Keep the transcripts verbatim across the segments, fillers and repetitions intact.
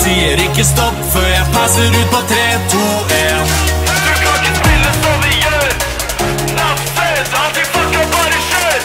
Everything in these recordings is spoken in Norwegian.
sier ikke stopp før jeg passer ut på tre, to, en. Du kan ikke spille som vi gjør. Nafset, antifucka, bare kjør.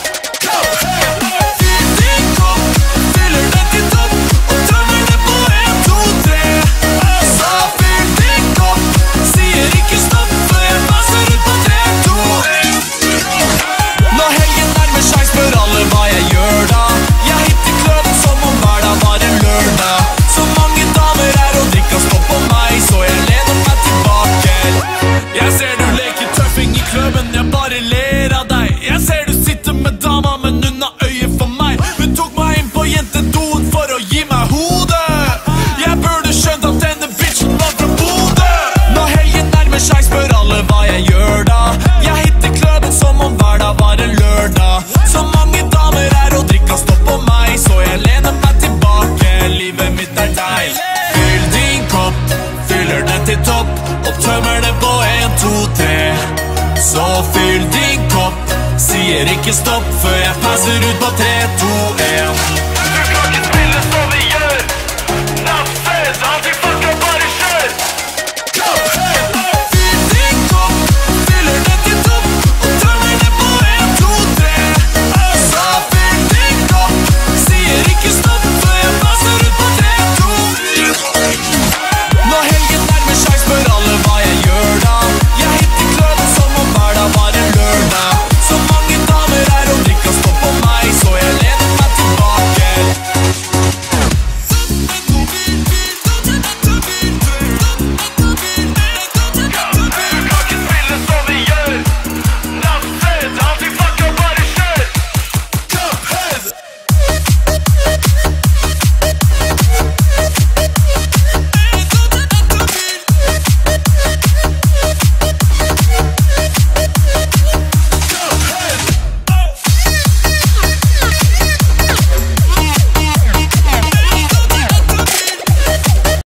Fyll din kopp, fyller den til topp, og tømmer den på en, to, tre. Så fyll din kopp, sier ikke stopp før jeg passer ut på tre, to, en. Når helgen nærmer seg, spør alle hva jeg gjør da. Jeg hitter kløden som om hver dag var en lørdag. Så mange damer er og drikka stopp på meg, så jeg lener meg tilbake. Jeg ser du leker tøffing i kløben, jeg bare ler av deg. Jeg ser du sitter med dama, men hun har øye for meg. Hun tok meg inn på jentedoen for å gi meg hodet. Jeg burde skjønt at denne bitchen var fra Bodø. Når helgen nærmer seg, spør alle hva jeg gjør da. Jeg hitter kløben som om hver dag var en lørdag. Så mange damer er og drikka stopp på meg, så jeg lener meg tilbake. Livet mitt er deg. Fyll din kopp, fyller den til topp, og tømmer den på en, to, tre. Så fyll din kopp, sier ikke stopp før jeg passer ut på tre, to, en.